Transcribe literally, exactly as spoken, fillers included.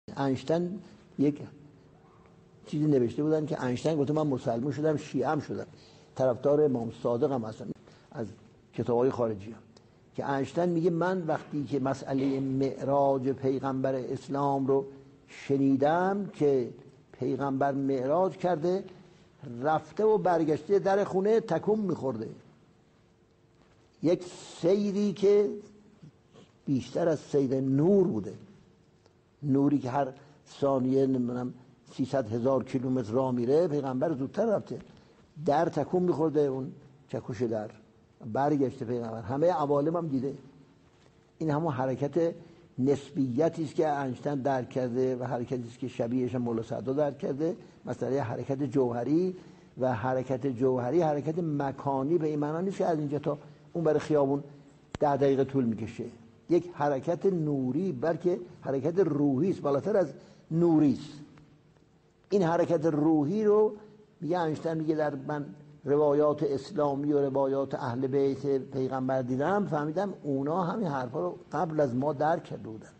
اینشتین یک چیزی نوشته بودن که اینشتین گفته من مسلمان شدم، شیعه هم شدم، طرفدار امام صادق هم هستم از کتاب‌های خارجی هم. که اینشتین میگه من وقتی که مسئله معراج پیغمبر اسلام رو شنیدم که پیغمبر معراج کرده، رفته و برگشته در خونه تکون میخورده، یک سیری که بیشتر از سیر نور بوده، نوری که هر ثانیه نمیدونم سیصد هزار کیلومتر راه میره، پیغمبر زودتر رفته، در تکون میخورده، اون چکش در برگشته پیغمبر. همه عوالم هم دیده. این همون حرکت نسبیتی است که اینشتین درک کرده و حرکتی است که شبیهش مولا سعدا درک کرده. مسئله حرکت جوهری و حرکت جوهری حرکت مکانی به این معنا نیست که از اینجا تا اون برای خیابون ده دقیقه طول میکشه. یک حرکت نوری بلکه حرکت روحی است، بالاتر از نوری است. این حرکت روحی رو میگه اینشتین، میگه در من روایات اسلامی و روایات اهل بیت پیغمبر دیدم، فهمیدم اونا همین حرفا رو قبل از ما درک کرده بودن.